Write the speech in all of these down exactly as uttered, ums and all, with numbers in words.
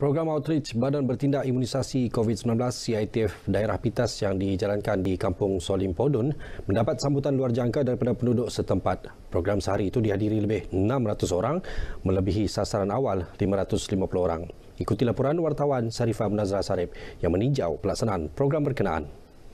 Program Outreach Badan Bertindak Imunisasi COVID sembilan belas C I T F Daerah Pitas yang dijalankan di Kampung Solimpodon mendapat sambutan luar jangka daripada penduduk setempat. Program sehari itu dihadiri lebih enam ratus orang, melebihi sasaran awal lima ratus lima puluh orang. Ikuti laporan wartawan Sarifah Munazra Sarip yang meninjau pelaksanaan program berkenaan.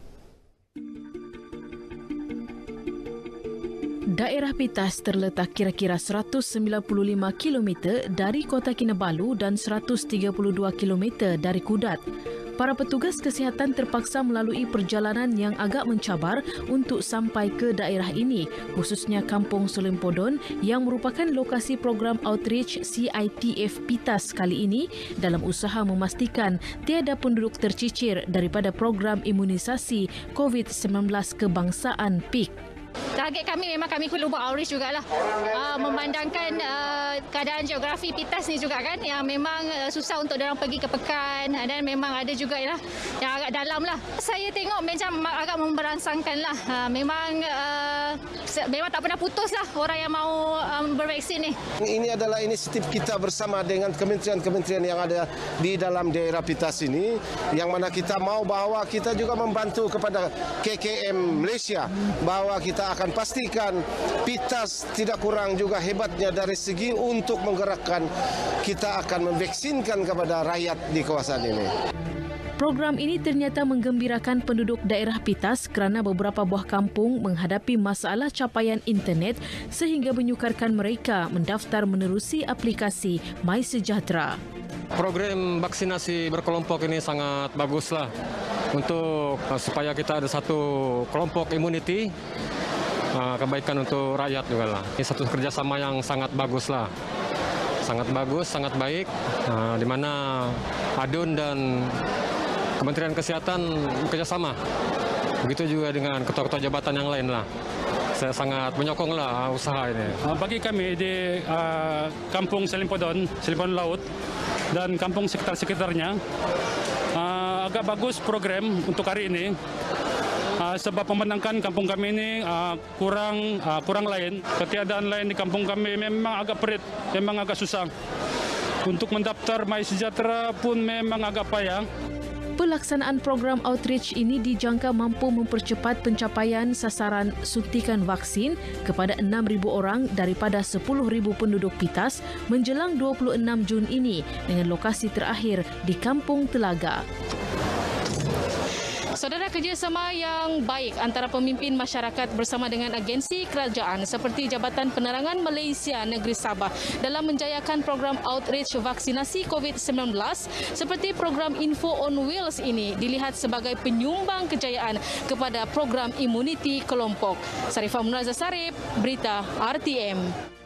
Daerah Pitas terletak kira-kira seratus sembilan puluh lima kilometer dari Kota Kinabalu dan seratus tiga puluh dua kilometer dari Kudat. Para petugas kesihatan terpaksa melalui perjalanan yang agak mencabar untuk sampai ke daerah ini, khususnya Kampung Solimpodon yang merupakan lokasi program Outreach C I T F Pitas kali ini dalam usaha memastikan tiada penduduk tercicir daripada program imunisasi COVID sembilan belas kebangsaan P I K. Target kami memang kami perlu buat outreach jugalah. Uh, memandangkan uh, keadaan geografi Pitas ni juga kan yang memang uh, susah untuk orang pergi ke pekan dan memang ada juga lah yang agak dalam lah. Saya tengok macam agak memberangsangkan lah. Uh, memang uh, memang tak pernah putus lah orang yang mau um, bervaksin ni. Ini adalah inisiatif kita bersama dengan kementerian-kementerian yang ada di dalam daerah Pitas ini, yang mana kita mau bahawa kita juga membantu kepada K K M Malaysia bahawa kita Kita akan pastikan Pitas tidak kurang juga hebatnya dari segi untuk menggerakkan kita akan memvaksinkan kepada rakyat di kawasan ini. Program ini ternyata menggembirakan penduduk daerah Pitas kerana beberapa buah kampung menghadapi masalah capaian internet sehingga menyukarkan mereka mendaftar menerusi aplikasi MySejahtera. Program vaksinasi berkelompok ini sangat baguslah untuk supaya kita ada satu kelompok immunity. Kebaikan untuk rakyat juga lah. Ini satu kerjasama yang sangat bagus lah. Sangat bagus, sangat baik. Nah, di mana A D U N dan Kementerian Kesehatan bekerjasama. Begitu juga dengan ketua-ketua jabatan yang lain lah. Saya sangat menyokong lah usaha ini. Bagi kami di uh, Kampung Solimpodon, Solimpodon Laut dan kampung sekitar-sekitarnya, uh, agak bagus program untuk hari ini. Uh, sebab memandangkan kampung kami ini uh, kurang uh, kurang lain, ketiadaan lain di kampung kami memang agak perit, memang agak susah. Untuk mendaftar MySejahtera pun memang agak payah. Pelaksanaan program outreach ini dijangka mampu mempercepat pencapaian sasaran suntikan vaksin kepada enam ribu orang daripada sepuluh ribu penduduk Pitas menjelang dua puluh enam Jun ini dengan lokasi terakhir di Kampung Telaga. Saudara, kerjasama yang baik antara pemimpin masyarakat bersama dengan agensi kerajaan seperti Jabatan Penerangan Malaysia Negeri Sabah dalam menjayakan program outreach vaksinasi COVID sembilan belas seperti program Info on Wheels ini dilihat sebagai penyumbang kejayaan kepada program imuniti kelompok. Sarifah Munazra Sarip, Berita R T M.